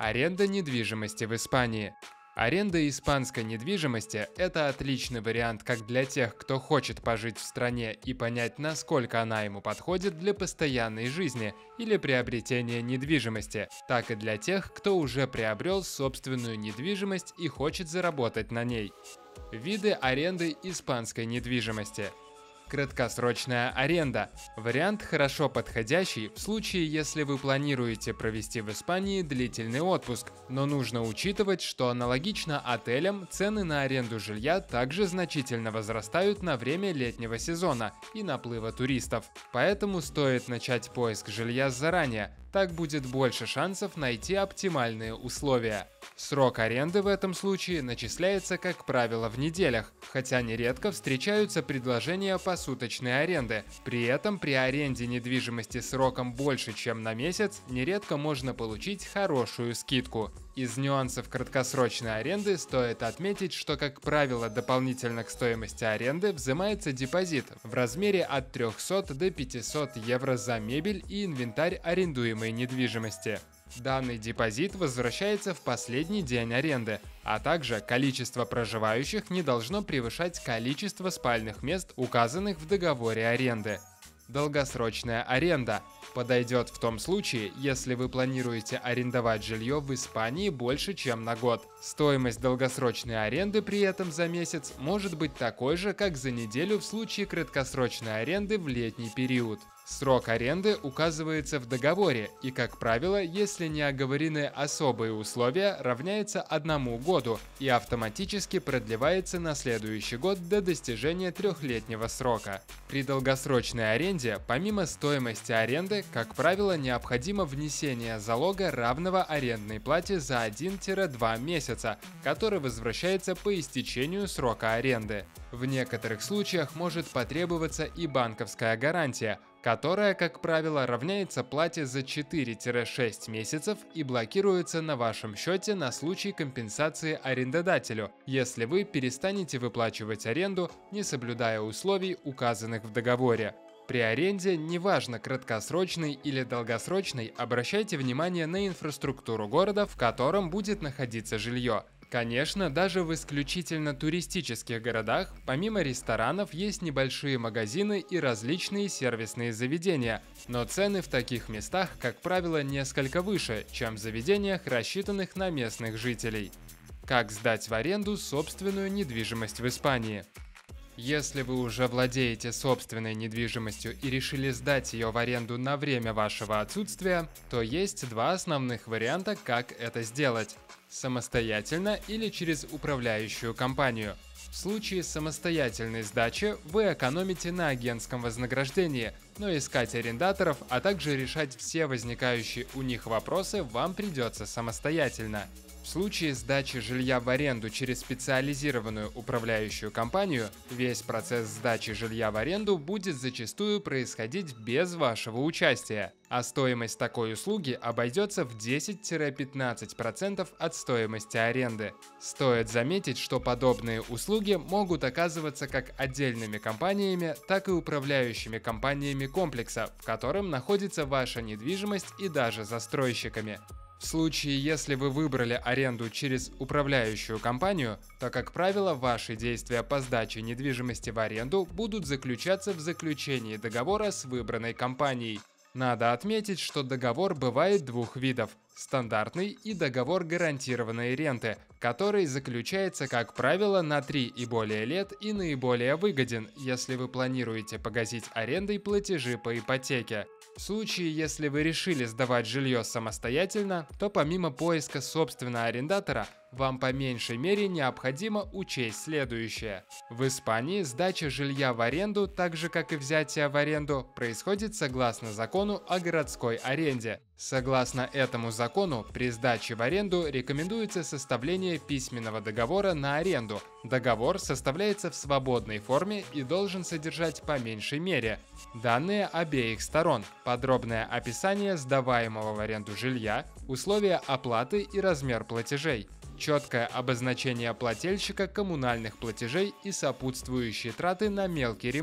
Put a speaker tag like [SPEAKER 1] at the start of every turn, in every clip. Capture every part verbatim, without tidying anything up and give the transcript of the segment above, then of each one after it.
[SPEAKER 1] Аренда недвижимости в Испании. Аренда испанской недвижимости – это отличный вариант как для тех, кто хочет пожить в стране и понять, насколько она ему подходит для постоянной жизни или приобретения недвижимости, так и для тех, кто уже приобрел собственную недвижимость и хочет заработать на ней. Виды аренды испанской недвижимости. Краткосрочная аренда. Вариант хорошо подходящий в случае, если вы планируете провести в Испании длительный отпуск, но нужно учитывать, что аналогично отелям цены на аренду жилья также значительно возрастают на время летнего сезона и наплыва туристов. Поэтому стоит начать поиск жилья заранее, так будет больше шансов найти оптимальные условия. Срок аренды в этом случае начисляется, как правило, в неделях, хотя нередко встречаются предложения посуточной аренды. При этом при аренде недвижимости сроком больше, чем на месяц, нередко можно получить хорошую скидку. Из нюансов краткосрочной аренды стоит отметить, что, как правило, дополнительно к стоимости аренды взимается депозит в размере от трёхсот до пятисот евро за мебель и инвентарь арендуемой недвижимости. Данный депозит возвращается в последний день аренды, а также количество проживающих не должно превышать количество спальных мест, указанных в договоре аренды. Долгосрочная аренда подойдет в том случае, если вы планируете арендовать жилье в Испании больше, чем на год. Стоимость долгосрочной аренды при этом за месяц может быть такой же, как за неделю в случае краткосрочной аренды в летний период. Срок аренды указывается в договоре и, как правило, если не оговорены особые условия, равняется одному году и автоматически продлевается на следующий год до достижения трехлетнего срока. При долгосрочной аренде, помимо стоимости аренды, как правило, необходимо внесение залога, равного арендной плате за один-два месяца, который возвращается по истечению срока аренды. В некоторых случаях может потребоваться и банковская гарантия, которая, как правило, равняется плате за четыре-шесть месяцев и блокируется на вашем счете на случай компенсации арендодателю, если вы перестанете выплачивать аренду, не соблюдая условий, указанных в договоре. При аренде, неважно краткосрочной или долгосрочной, обращайте внимание на инфраструктуру города, в котором будет находиться жилье. Конечно, даже в исключительно туристических городах, помимо ресторанов, есть небольшие магазины и различные сервисные заведения, но цены в таких местах, как правило, несколько выше, чем в заведениях, рассчитанных на местных жителей. Как сдать в аренду собственную недвижимость в Испании? Если вы уже владеете собственной недвижимостью и решили сдать ее в аренду на время вашего отсутствия, то есть два основных варианта, как это сделать: самостоятельно или через управляющую компанию. В случае самостоятельной сдачи вы экономите на агентском вознаграждении, но искать арендаторов, а также решать все возникающие у них вопросы вам придется самостоятельно. В случае сдачи жилья в аренду через специализированную управляющую компанию, весь процесс сдачи жилья в аренду будет зачастую происходить без вашего участия, а стоимость такой услуги обойдется в десять-пятнадцать процентов от стоимости аренды. Стоит заметить, что подобные услуги могут оказываться как отдельными компаниями, так и управляющими компаниями комплекса, в котором находится ваша недвижимость, и даже застройщиками. В случае, если вы выбрали аренду через управляющую компанию, то, как правило, ваши действия по сдаче недвижимости в аренду будут заключаться в заключении договора с выбранной компанией. Надо отметить, что договор бывает двух видов – стандартный и договор гарантированной ренты, который заключается, как правило, на три и более лет и наиболее выгоден, если вы планируете погасить арендой платежи по ипотеке. В случае, если вы решили сдавать жилье самостоятельно, то помимо поиска собственного арендатора, вам по меньшей мере необходимо учесть следующее. В Испании сдача жилья в аренду, так же как и взятие в аренду, происходит согласно закону о городской аренде. Согласно этому закону, при сдаче в аренду рекомендуется составление письменного договора на аренду. Договор составляется в свободной форме и должен содержать по меньшей мере данные обеих сторон, подробное описание сдаваемого в аренду жилья, условия оплаты и размер платежей, четкое обозначение плательщика коммунальных платежей и сопутствующие траты на мелкий ремонт,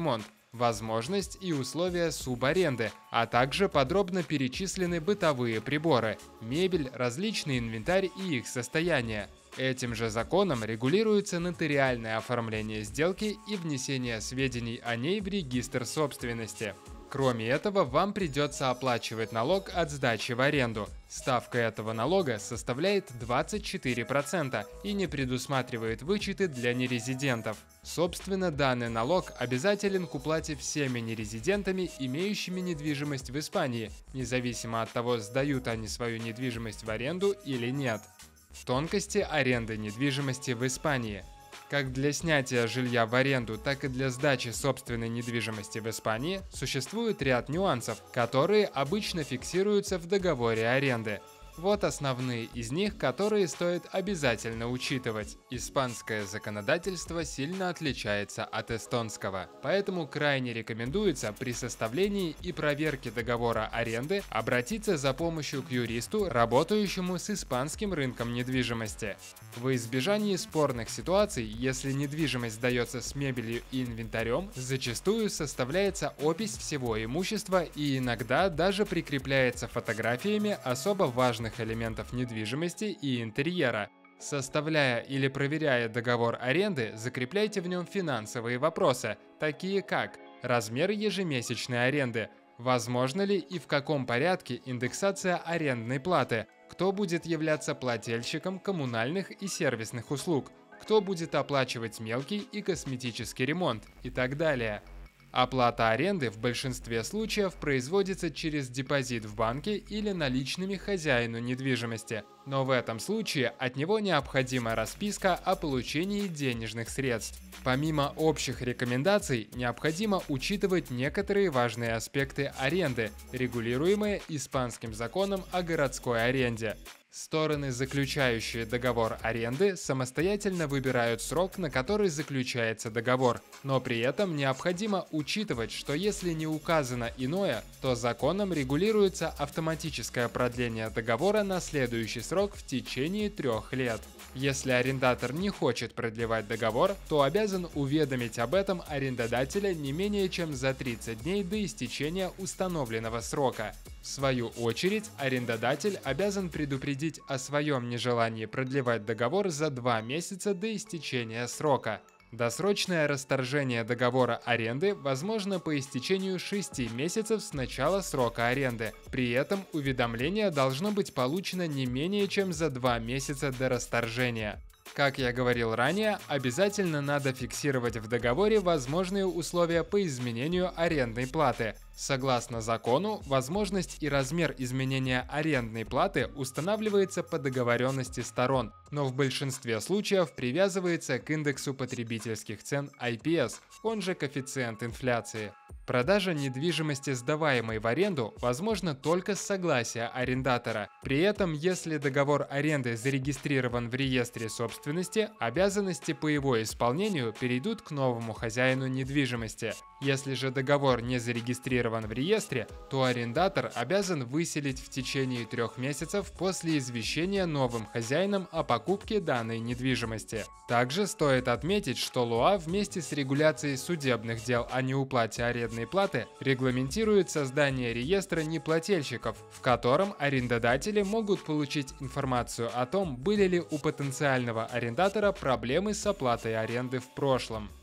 [SPEAKER 1] возможность и условия субаренды, а также подробно перечислены бытовые приборы, мебель, различный инвентарь и их состояние. Этим же законом регулируется нотариальное оформление сделки и внесение сведений о ней в регистр собственности. Кроме этого, вам придется оплачивать налог от сдачи в аренду. Ставка этого налога составляет двадцать четыре процента и не предусматривает вычеты для нерезидентов. Собственно, данный налог обязателен к уплате всеми нерезидентами, имеющими недвижимость в Испании, независимо от того, сдают они свою недвижимость в аренду или нет. Тонкости аренды недвижимости в Испании. Как для снятия жилья в аренду, так и для сдачи собственной недвижимости в Испании существует ряд нюансов, которые обычно фиксируются в договоре аренды. Вот основные из них, которые стоит обязательно учитывать. Испанское законодательство сильно отличается от эстонского, поэтому крайне рекомендуется при составлении и проверке договора аренды обратиться за помощью к юристу, работающему с испанским рынком недвижимости. Во избежании спорных ситуаций, если недвижимость сдается с мебелью и инвентарем, зачастую составляется опись всего имущества и иногда даже прикрепляется фотографиями особо важных элементов недвижимости и интерьера. Составляя или проверяя договор аренды, закрепляйте в нем финансовые вопросы, такие как размер ежемесячной аренды, возможно ли и в каком порядке индексация арендной платы, кто будет являться плательщиком коммунальных и сервисных услуг, кто будет оплачивать мелкий и косметический ремонт и так далее. Оплата аренды в большинстве случаев производится через депозит в банке или наличными хозяину недвижимости, но в этом случае от него необходима расписка о получении денежных средств. Помимо общих рекомендаций, необходимо учитывать некоторые важные аспекты аренды, регулируемые испанским законом о городской аренде. Стороны, заключающие договор аренды, самостоятельно выбирают срок, на который заключается договор, но при этом необходимо учитывать, что если не указано иное, то законом регулируется автоматическое продление договора на следующий срок в течение трех лет. Если арендатор не хочет продлевать договор, то обязан уведомить об этом арендодателя не менее чем за тридцать дней до истечения установленного срока. В свою очередь, арендодатель обязан предупредить о своем нежелании продлевать договор за два месяца до истечения срока. Досрочное расторжение договора аренды возможно по истечению шести месяцев с начала срока аренды. При этом уведомление должно быть получено не менее чем за два месяца до расторжения. Как я говорил ранее, обязательно надо фиксировать в договоре возможные условия по изменению арендной платы. Согласно закону, возможность и размер изменения арендной платы устанавливается по договоренности сторон, но в большинстве случаев привязывается к индексу потребительских цен ай пи эс, он же коэффициент инфляции. Продажа недвижимости, сдаваемой в аренду, возможна только с согласия арендатора. При этом, если договор аренды зарегистрирован в реестре собственности, обязанности по его исполнению перейдут к новому хозяину недвижимости. Если же договор не зарегистрирован в реестре, то арендатор обязан выселить в течение трех месяцев после извещения новым хозяином о покупке данной недвижимости. Также стоит отметить, что ЛУА вместе с регуляцией судебных дел о неуплате арендной платы регламентирует создание реестра неплательщиков, в котором арендодатели могут получить информацию о том, были ли у потенциального арендатора проблемы с оплатой аренды в прошлом.